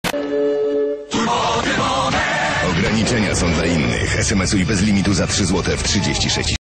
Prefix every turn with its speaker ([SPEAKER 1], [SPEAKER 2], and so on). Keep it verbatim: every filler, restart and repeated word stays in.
[SPEAKER 1] Ograniczenia są dla innych. es em esuj bez limitu za trzy złote w trzydzieści sześć